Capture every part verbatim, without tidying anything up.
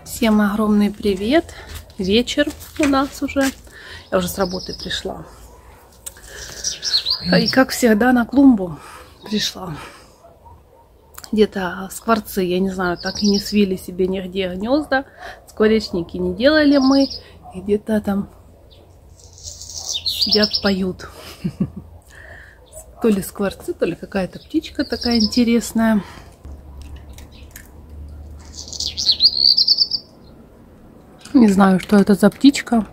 Всем огромный привет. Вечер у нас уже. Я уже с работы пришла. И как всегда на клумбу пришла. Где-то скворцы, я не знаю, так и не свили себе нигде гнезда. Скворечники не делали мы. И где-то там сидят, поют. То ли скворцы, то ли какая-то птичка такая интересная. Не знаю, что это за птичка.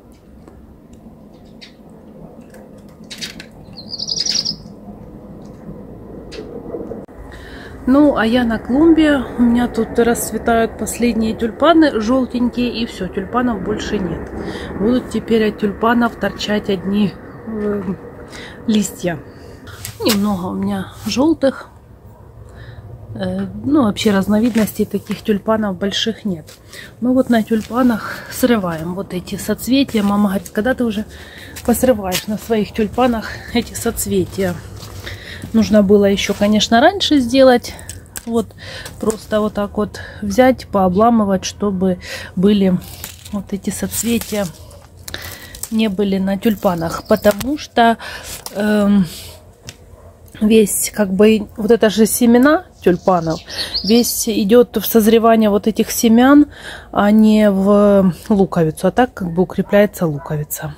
Ну, а я на клумбе. У меня тут расцветают последние тюльпаны, желтенькие, и все, тюльпанов больше нет. Будут теперь от тюльпанов торчать одни э, листья. Немного у меня желтых. Э, ну, вообще разновидностей таких тюльпанов больших нет. Мы вот на тюльпанах срываем вот эти соцветия. Мама говорит, когда ты уже посрываешь на своих тюльпанах эти соцветия? Нужно было еще, конечно, раньше сделать. Вот просто вот так вот взять, пообламывать, чтобы были вот эти соцветия, не были на тюльпанах. Потому что э, весь, как бы, вот это же семена тюльпанов, весь идет в созревание вот этих семян, а не в луковицу. А так как бы укрепляется луковица.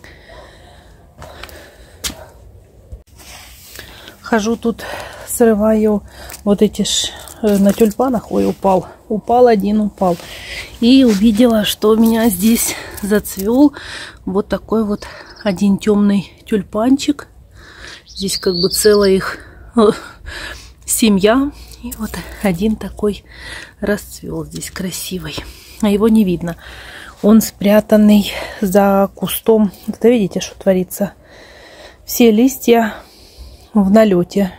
Хожу тут, срываю вот эти ж на тюльпанах. Ой, упал. Упал один, упал. И увидела, что у меня здесь зацвел вот такой вот один темный тюльпанчик. Здесь как бы целая их семья. И вот один такой расцвел здесь красивый. А его не видно. Он спрятанный за кустом. Это видите, что творится? Все листья в налете.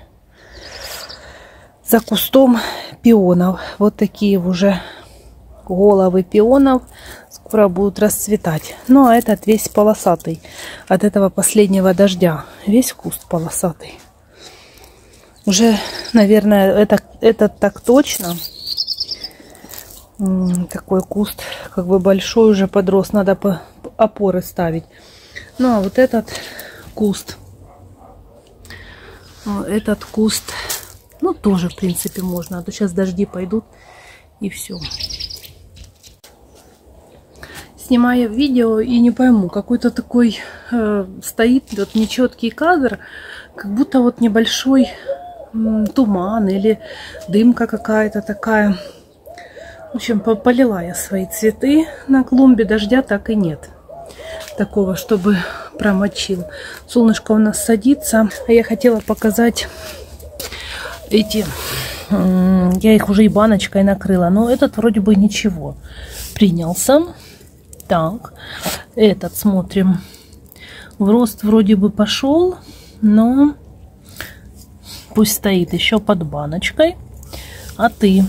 За кустом пионов. Вот такие уже головы пионов скоро будут расцветать. Ну, а этот весь полосатый. От этого последнего дождя. Весь куст полосатый. Уже, наверное, это, это так точно. Такой куст как бы большой уже подрос. Надо по опоры ставить. Ну, а вот этот куст. Этот куст, ну, тоже, в принципе, можно. А то сейчас дожди пойдут, и все. Снимаю видео и не пойму, какой-то такой э, стоит вот нечеткий кадр, как будто вот небольшой м, туман или дымка какая-то такая. В общем, полила я свои цветы на клумбе, дождя так и нет. Такого, чтобы промочил. Солнышко у нас садится. А я хотела показать эти. Я их уже и баночкой накрыла. Но этот вроде бы ничего. Принялся. Так. Этот смотрим. В рост вроде бы пошел. Но пусть стоит еще под баночкой. А ты?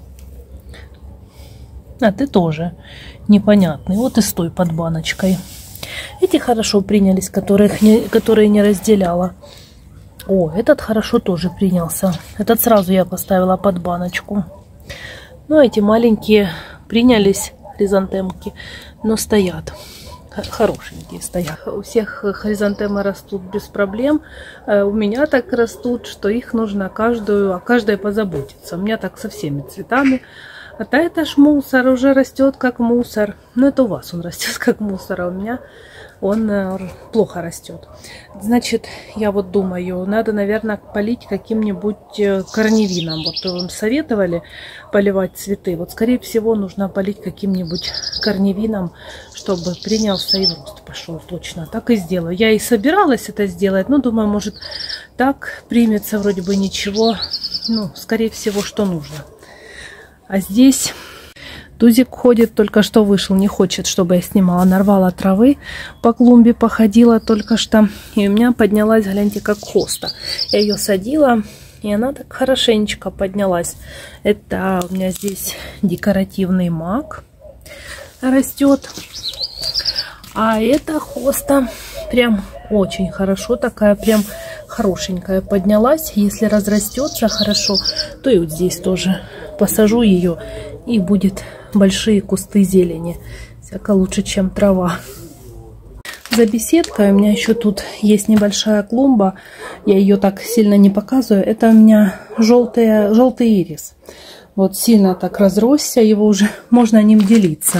А ты тоже непонятный. Вот и стой под баночкой. Эти хорошо принялись, которых не, которые не разделяла. О, этот хорошо тоже принялся. Этот сразу я поставила под баночку. Ну, эти маленькие принялись, хризантемки, но стоят. Хорошенькие стоят. У всех хризантемы растут без проблем. У меня так растут, что их нужно каждую, о каждой позаботиться. У меня так со всеми цветами. А то это ж мусор, уже растет как мусор. Ну, это у вас он растет как мусор, а у меня он э, плохо растет. Значит, я вот думаю, надо, наверное, полить каким-нибудь э, корневином. Вот вам советовали поливать цветы. Вот, скорее всего, нужно полить каким-нибудь корневином, чтобы принялся и в рост пошел точно. Так и сделаю. Я и собиралась это сделать, но думаю, может, так примется вроде бы ничего. Ну, скорее всего, что нужно. А здесь Тузик ходит, только что вышел, не хочет, чтобы я снимала. Нарвала травы по клумбе, походила только что. И у меня поднялась, гляньте, как хоста. Я ее садила, и она так хорошенечко поднялась. Это у меня здесь декоративный мак растет. А эта хоста прям очень хорошо, такая прям хорошенькая поднялась. Если разрастется хорошо, то и вот здесь тоже посажу ее, и будет большие кусты зелени. Всяко лучше, чем трава. За беседкой у меня еще тут есть небольшая клумба. Я ее так сильно не показываю. Это у меня желтый, желтый ирис. Вот сильно так разросся, его уже можно ним делиться.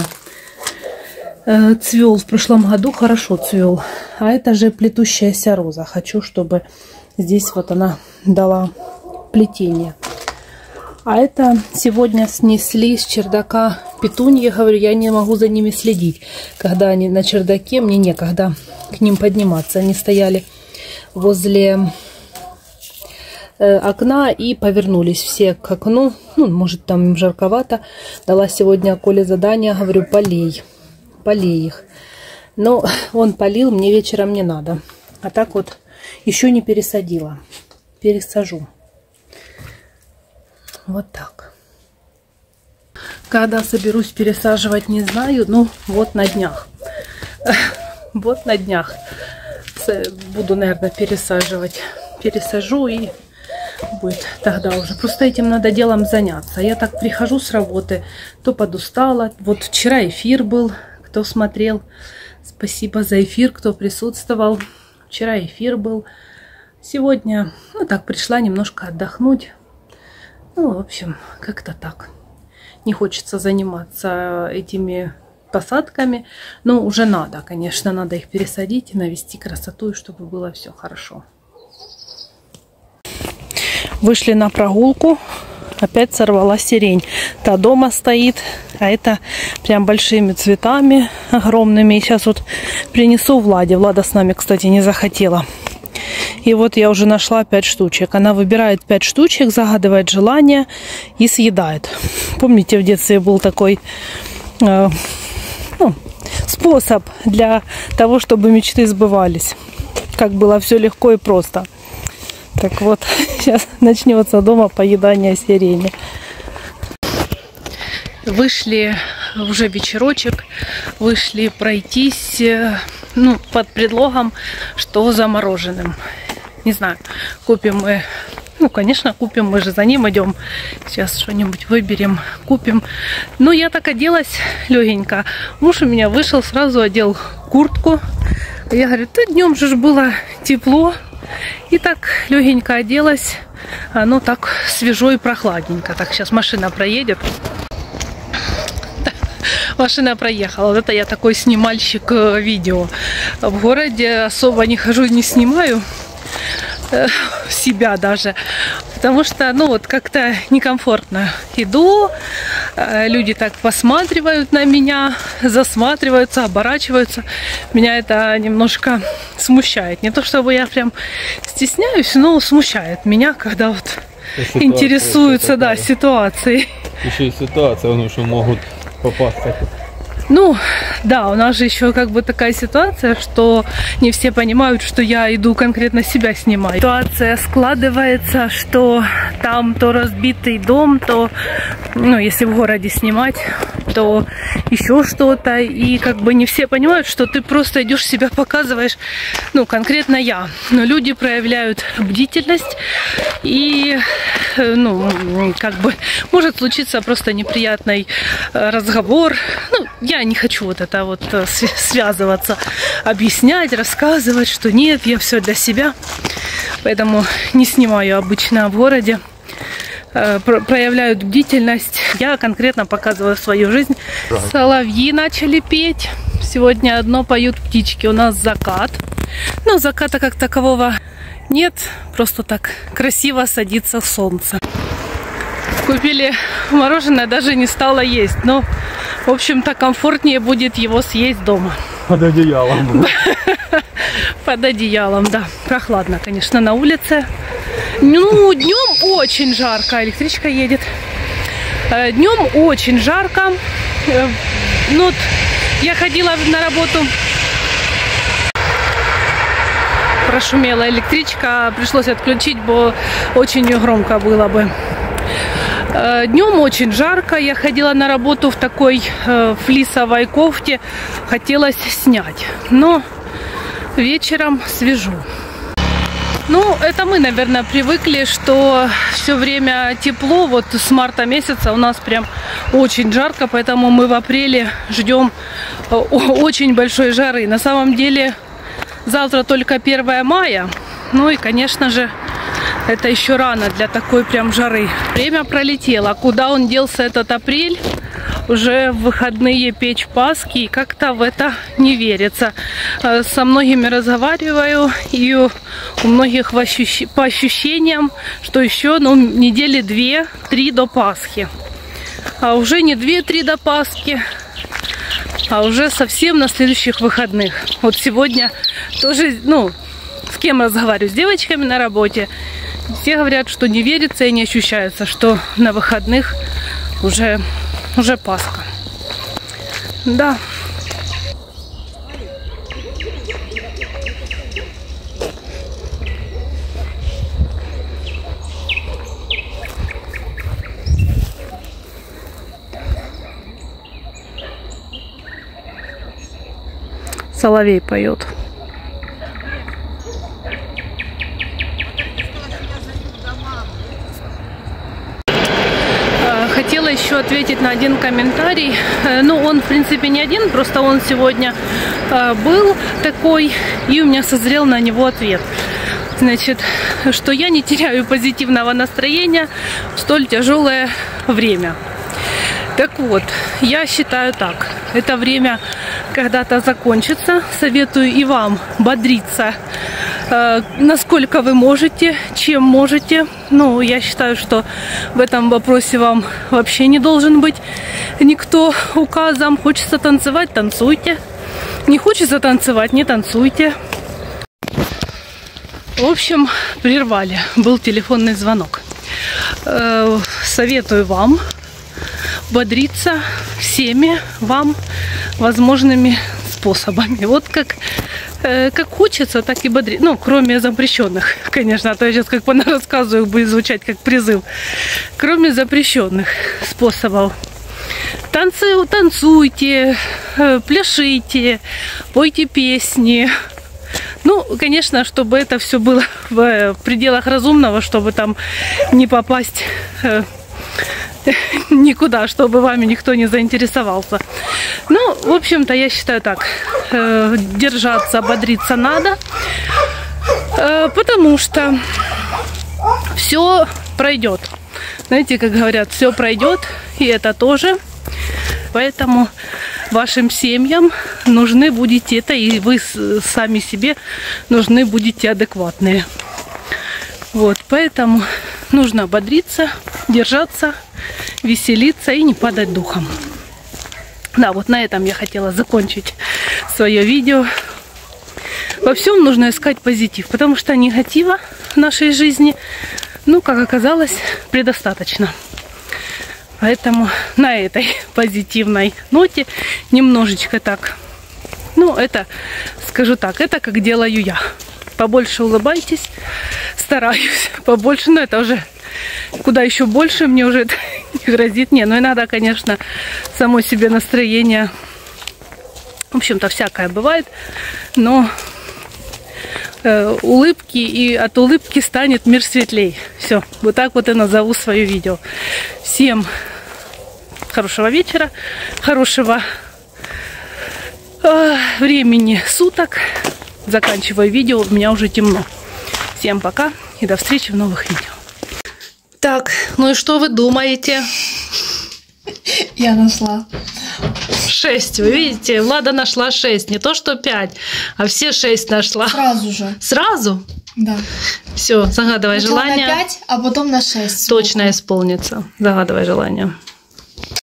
Цвел в прошлом году, хорошо цвел. А это же плетущаяся роза. Хочу, чтобы здесь вот она дала плетение. А это сегодня снесли с чердака петуньи. Говорю, я не могу за ними следить. Когда они на чердаке, мне некогда к ним подниматься. Они стояли возле э, окна и повернулись все к окну. Ну, может, там им жарковато. Дала сегодня Коле задание, говорю, полей. Полей их. Но он полил, мне вечером не надо. А так вот еще не пересадила. Пересажу. Вот так. Когда соберусь пересаживать, не знаю. Ну, вот на днях. Вот на днях буду, наверное, пересаживать. Пересажу и будет тогда уже. Просто этим надо делом заняться. Я так прихожу с работы, то подустала. Вот вчера эфир был. Кто смотрел, спасибо за эфир, кто присутствовал. Вчера эфир был. Сегодня, ну так, пришла немножко отдохнуть. Ну, в общем, как-то так. Не хочется заниматься этими посадками, но уже надо, конечно, надо их пересадить и навести красоту, чтобы было все хорошо. Вышли на прогулку. Опять сорвала сирень. Та дома стоит, а это прям большими цветами, огромными. И сейчас вот принесу Владе. Влада с нами, кстати, не захотела. И вот я уже нашла пять штучек. Она выбирает пять штучек, загадывает желание и съедает. Помните, в детстве был такой э, ну, способ для того, чтобы мечты сбывались. Как было все легко и просто. Так вот, сейчас начнется дома поедание сирени. Вышли уже вечерочек, вышли пройтись, ну, под предлогом, что замороженным. Не знаю, купим мы, ну, конечно, купим, мы же за ним идем. Сейчас что-нибудь выберем, купим. Ну, я так оделась легенько. Муж у меня вышел, сразу одел куртку. Я говорю, да днем же было тепло. И так легенько оделась. Оно так свежо и прохладненько. Так, сейчас машина проедет. Машина проехала. Вот это я такой снимальщик видео. В городе особо не хожу, не снимаю себя даже, потому что, ну, вот как-то некомфортно. Иду, люди так посматривают на меня, засматриваются, оборачиваются. Меня это немножко смущает. Не то чтобы я прям стесняюсь, но смущает меня, когда вот ситуация интересуются, да, ситуацией. Еще и ситуация, потому что могут попасться. Ну, да, у нас же еще как бы такая ситуация, что не все понимают, что я иду конкретно себя снимать. Ситуация складывается, что там то разбитый дом, то, ну, если в городе снимать, то еще что-то. И как бы не все понимают, что ты просто идешь себя показываешь, ну, конкретно я. Но люди проявляют бдительность и, ну, как бы может случиться просто неприятный разговор. Ну, я не хочу вот это вот связываться, объяснять, рассказывать, что нет, я все для себя. Поэтому не снимаю обычно в городе. Проявляют бдительность. Я конкретно показываю свою жизнь. Соловьи начали петь. Сегодня одно поют птички. У нас закат. Но заката как такового нет. Просто так красиво садится солнце. Купили мороженое, даже не стала есть. Но, в общем-то, комфортнее будет его съесть дома. Под одеялом. Под одеялом, да. Прохладно, конечно, на улице. Ну, днем очень жарко. Электричка едет. Днем очень жарко. Ну, я ходила на работу. Прошумела электричка. Пришлось отключить, бо очень громко было бы. Днем очень жарко. Я ходила на работу в такой э, флисовой кофте. Хотелось снять. Но вечером свежу. Ну, это мы, наверное, привыкли, что все время тепло. Вот с марта месяца у нас прям очень жарко, поэтому мы в апреле ждем очень большой жары. На самом деле, завтра только первое мая. Ну и, конечно же, это еще рано для такой прям жары. Время пролетело. Куда он делся, этот апрель? Уже в выходные печь Пасхи, и как-то в это не верится. Со многими разговариваю, и у многих по ощущениям, что еще ну, недели две-три до Пасхи. А уже не две-три до Пасхи, а уже совсем на следующих выходных. Вот сегодня тоже, ну, с кем разговариваю? С девочками на работе. Все говорят, что не верится и не ощущается, что на выходных уже... Уже Пасха. Да. Соловей поет. Хотела еще ответить на один комментарий. Ну, он, в принципе, не один, просто он сегодня был такой, и у меня созрел на него ответ. Значит, что я не теряю позитивного настроения в столь тяжелое время. Так вот, я считаю так. Это время когда-то закончится. Советую и вам бодриться, э, насколько вы можете, чем можете. Ну, я считаю, что в этом вопросе вам вообще не должен быть никто указом. Хочется танцевать — танцуйте. Не хочется танцевать — не танцуйте. В общем, прервали. Был телефонный звонок. Э, советую вам бодриться всеми вам возможными способами. Вот как, э, как хочется, так и бодрить. Ну, кроме запрещенных, конечно, а то я сейчас как рассказываю, будет звучать как призыв. Кроме запрещенных способов. Танцы, танцуйте, э, пляшите, пойте песни. Ну, конечно, чтобы это все было в пределах разумного, чтобы там не попасть... Э, никуда, чтобы вами никто не заинтересовался. Ну, в общем-то, я считаю так. Э, держаться, бодриться надо. Э, потому что все пройдет. Знаете, как говорят, все пройдет. И это тоже. Поэтому вашим семьям нужны будете это. И вы сами себе нужны будете адекватные. Вот, поэтому нужно бодриться, держаться, веселиться и не падать духом. Да, вот на этом я хотела закончить свое видео. Во всем нужно искать позитив, потому что негатива в нашей жизни, ну, как оказалось, предостаточно. Поэтому на этой позитивной ноте немножечко так, ну, это, скажу так, это как делаю я. Побольше улыбайтесь, стараюсь побольше, но это уже куда еще больше, мне уже это не грозит. Не, ну иногда, конечно, само себе настроение, в общем-то, всякое бывает, но э, улыбки, и от улыбки станет мир светлей. Все, вот так вот я назову свое видео. Всем хорошего вечера, хорошего э, времени суток. Заканчиваю видео, у меня уже темно. Всем пока и до встречи в новых видео. Так, ну и что вы думаете? Я нашла. Шесть, вы видите? Влада нашла шесть, не то что пять, а все шесть нашла. Сразу же. Сразу? Да. Все, загадывай сначала желание. на пять, а потом на шесть. Точно исполнится. Загадывай желание.